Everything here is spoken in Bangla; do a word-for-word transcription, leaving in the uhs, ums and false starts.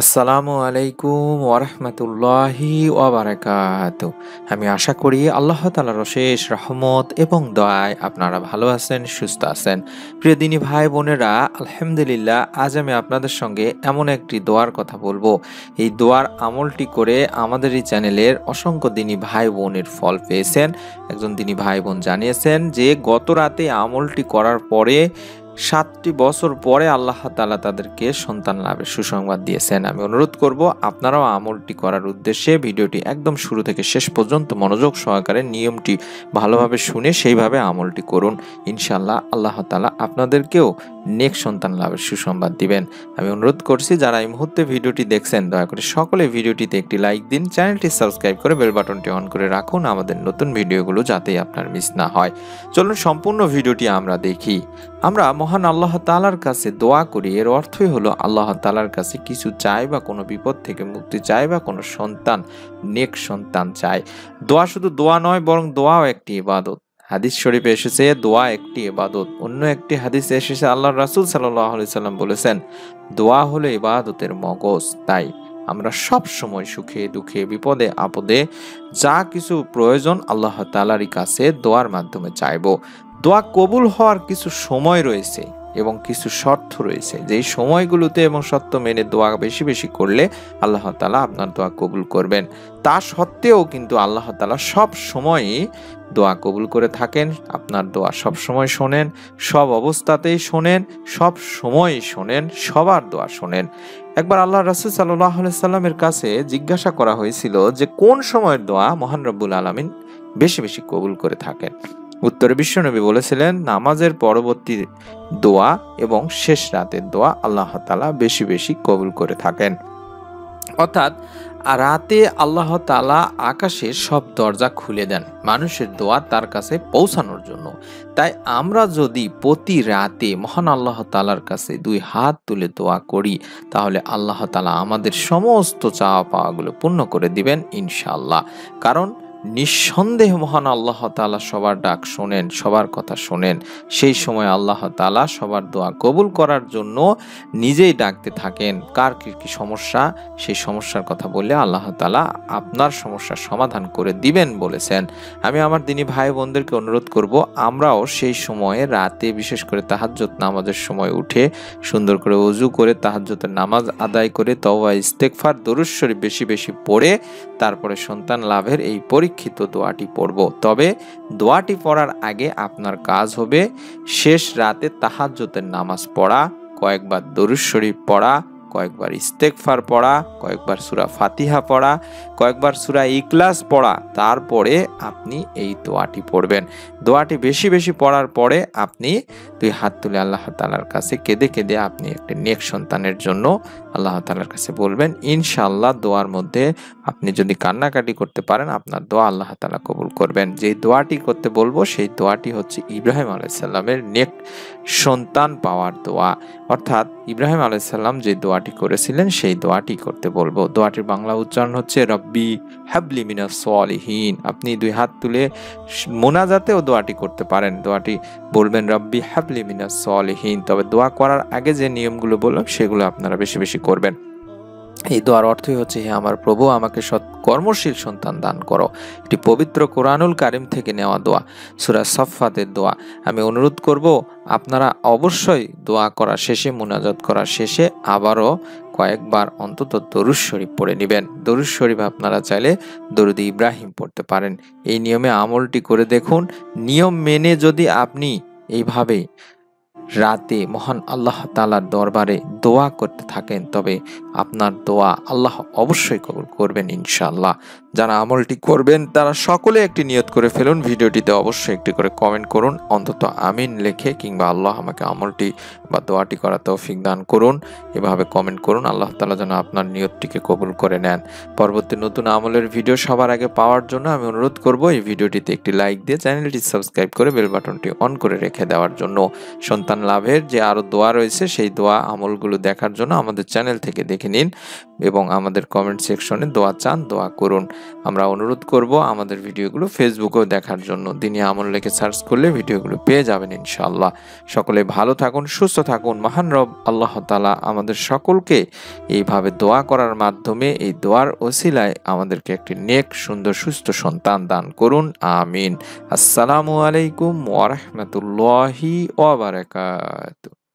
আসসালামু আলাইকুম ওয়া রাহমাতুল্লাহি ওয়া বারাকাতুহু। আমি আশা করি আল্লাহ তাআলার অশেষ রহমত এবং দয়ায় আপনারা ভালো আছেন, সুস্থ আছেন। প্রিয় দিনী ভাই বোনেরা, আলহামদুলিল্লাহ আজ আমি আপনাদের সঙ্গে এমন একটি দোয়ার কথা বলবো। এই দোয়ার আমলটি করে আমাদের এই চ্যানেলের অসংখ্য দিনী ভাই বোনের ফল পেয়েছেন। একজন দিনী ভাই বোন জানিয়েছেন যে গত রাতে আমলটি করার পরে সাতটি বছর পরে আল্লাহ তাআলা তাদেরকে সন্তান লাভের সুসংবাদ দিয়েছেন। আমি অনুরোধ করব আপনারাও আমলটি করার উদ্দেশ্যে ভিডিওটি একদম শুরু থেকে শেষ পর্যন্ত মনোযোগ সহকারে নিয়মটি ভালোভাবে শুনে সেইভাবে আমলটি করুন। ইনশাআল্লাহ আল্লাহ তাআলা আপনাদেরকেও নেক সন্তান লাভের সুসংবাদ দিবেন। আমি অনুরোধ করছি যারা এই মুহূর্তে ভিডিওটি দেখছেন দয়া করে সকলে ভিডিওটিতে একটি লাইক দিন, চ্যানেলটি সাবস্ক্রাইব করে বেল বাটনটি অন করে রাখুন আমাদের নতুন ভিডিওগুলো যাতে আপনার মিস না হয়। চলুন সম্পূর্ণ ভিডিওটি আমরা দেখি। আমরা মহান আল্লাহ তাআলার কাছে দোয়া করি, এর অর্থই হলো আল্লাহ তাআলার কাছে কিছু চাই বা কোনো বিপদ থেকে মুক্তি চাই বা কোনো সন্তান নেক সন্তান চাই। দোয়া শুধু দোয়া নয় বরং দোয়াও একটি ইবাদত। হাদিস শরীফে এসেছে দোয়া একটি ইবাদত। অন্য একটি হাদিসে এসেছে আল্লাহর রাসূল সাল্লাল্লাহু আলাইহি সাল্লাম বলেছেন দোয়া হলো ইবাদতের মগজ। তাই আমরা সব সময় সুখে দুঃখে বিপদে আপদে যা কিছু প্রয়োজন আল্লাহ তাআলারই কাছে দোয়ার মাধ্যমে চাইবো। দোয়া কবুল হওয়ার কিছু সময় রয়েছে এবং কিছু শর্ত রয়েছে, যেই সময়গুলোতে এবং শর্ত মেনে দোয়া বেশি বেশি করলে আল্লাহ তাআলা আপনার দোয়া কবুল করবেন। তা সত্ত্বেও কিন্তু আল্লাহ তাআলা সব সময়ই দোয়া কবুল করে থাকেন। আপনার দোয়া সব সময় শোনেন, সব অবস্থাতেই শোনেন, সব সময়ই শোনেন, সবার দোয়া শোনেন। একবার আল্লাহ রাসূল সাল্লাল্লাহু আলাইহি সাল্লামের কাছে জিজ্ঞাসা করা হয়েছিল যে কোন সময়ের দোয়া মহান রব্বুল আলামিন বেশি বেশি কবুল করে থাকেন। উত্তরে বিশ্বনবী বলেছিলেন নামাজের পরবর্তী দোয়া এবং শেষ রাতের দোয়া আল্লাহ তাআলা বেশি বেশি কবুল করে থাকেন। অর্থাৎ রাতে আল্লাহ তাআলা আকাশের সব দরজা খুলে দেন মানুষের দোয়া তার কাছে পৌঁছানোর জন্য। তাই আমরা যদি প্রতি রাতে মহান আল্লাহ তাআলার কাছে দুই হাত তুলে দোয়া করি তাহলে আল্লাহ তাআলা আমাদের সমস্ত চাওয়া পাওয়াগুলো পূর্ণ করে দিবেন ইনশাআল্লাহ। কারণ নিঃসন্দেহ মহান আল্লাহ তাআলা সবার ডাক শোনেন, সবার কথা শোনেন। সেই সময় আল্লাহ তাআলা সবার দোয়া কবুল করার জন্য নিজেই ডাকতে থাকেন। কার কি কি সমস্যা সেই সমস্যার কথা বললে আল্লাহ তাআলা আপনার সমস্যার সমাধান করে দিবেন বলেছেন। আমি আমার দিনী ভাই বোনদেরকে অনুরোধ করব আমরাও সেই সময়ে রাতে বিশেষ করে তাহাজ্জুদ নামাজের সময় উঠে সুন্দর করে ওযু করে তাহাজ্জুদের নামাজ আদায় করে তওবা ইস্তেগফার দরুদ শরীফ বেশি বেশি পড়ে তারপরে সন্তান লাভের এই পরীক্ষিত দোয়াটি পড়ব। তবে দোয়াটি পড়ার আগে আপনার কাজ হবে শেষ রাতে তাহাজ্জুদের নামাজ পড়া, কয়েকবার দরুদ শরীফ পড়া, কয়েকবার ইস্তেগফার পড়া, কয়েকবার সূরা ফাতিহা পড়া, কয়েকবার সূরা ইখলাস পড়া, তারপরে আপনি এই দোয়াটি পড়বেন। দোয়াটি বেশি বেশি পড়ার পরে আপনি দুই হাত তুলে আল্লাহ তাআলার কাছে কেঁদে কেঁদে আপনি একটা নেক সন্তানের জন্য আল্লাহ তাআলার কাছে বলবেন। ইনশাআল্লাহ দোয়ার মধ্যে আপনি যদি কান্নাকাটি করতে পারেন আপনার দোয়া আল্লাহ তাআলা কবুল করবেন। যে দোয়াটি করতে বলবো সেই দোয়াটি হচ্ছে ইব্রাহিম আলাইহিস সালামের নেক সন্তান পাওয়ার দোয়া। অর্থাৎ ইব্রাহিম আলাইহিস সালাম যে দোয়াটি করেছিলেন সেই দোয়াটি করতে বলবো। দোয়াটির বাংলা উচ্চারণ হচ্ছে রব্বি হাবলি মিনাস সলিহিন। আপনি দুই হাত তুলে মোনাজাতেও দোয়াটি করতে পারেন। দোয়াটি বলবেন রব্বি হাবলি মিনাস সলিহিন। তবে দোয়া করার আগে যে নিয়মগুলো বললাম সেগুলো আপনারা বেশি বেশি করবেন। এই দোয়ার অর্থই হচ্ছে হে আমার প্রভু আমাকে সৎ কর্মশীল সন্তান দান করো। এটি পবিত্র কোরআনুল কারিম থেকে নেওয়া দোয়া, সূরা সাফফাতের দোয়া। আমি অনুরোধ করব আপনারা অবশ্যই দোয়া করা শেষে মুনাজাত করা শেষে আবারও কয়েকবার অন্তত দরুদ শরীফ পড়ে নেবেন। দরুদ শরীফ আপনারা চাইলে দরুদ ইব্রাহিম পড়তে পারেন। এই নিয়মে আমলটি করে দেখুন। নিয়ম মেনে যদি আপনি এইভাবে রাতে মহান আল্লাহ তাআলার দরবারে দোয়া করতে থাকেন তবে আপনার দোয়া আল্লাহ অবশ্যই কবুল করবেন ইনশাআল্লাহ। যারা আমলটি করবেন তারা সকলে একটি নিয়ত করে ফেলুন। ভিডিওটিতে অবশ্যই একটি করে কমেন্ট করুন অন্তত আমিন লিখে, কিংবা আল্লাহ আমাকে আমলটি বা দোয়াটি করা তৌফিক দান করুন এভাবে কমেন্ট করুন। আল্লাহ তাআলা যেন আপনার নিয়তটিকে কবুল করে নেন। পরবর্তী নতুন আমলের ভিডিও সবার আগে পাওয়ার জন্য আমি অনুরোধ করব এই ভিডিওটিতে একটি লাইক দিয়ে চ্যানেলটি সাবস্ক্রাইব করে বেল বাটনটি অন করে রেখে দেওয়ার জন্য। সন্তান লাভের যে আরো দোয়া রয়েছে সেই দোয়া আমলগুলো দেখার জন্য আমাদের চ্যানেল থেকে দেখে নিন। এবং আমাদের কমেন্ট সেকশনে দোয়া চান দোয়া করুন। আমরা অনুরোধ করব আমাদের ভিডিওগুলো ফেসবুকেও দেখার জন্য। দিনে আমল লিখে সার্চ করলে ভিডিওগুলো পেয়ে যাবেন ইনশাআল্লাহ। সকলে ভালো থাকুন, সুস্থ থাকুন। মহান রব আল্লাহ তাআলা আমাদের সকলকে এইভাবে দোয়া করার মাধ্যমে, এই দোয়ার ওসিলায় আমাদেরকে একটি নেক, সুন্দর, সুস্থ সন্তান দান করুন। আমিন। আসসালামু আলাইকুম ওয়া রাহমাতুল্লাহি ওয়া বারাকাতুহু।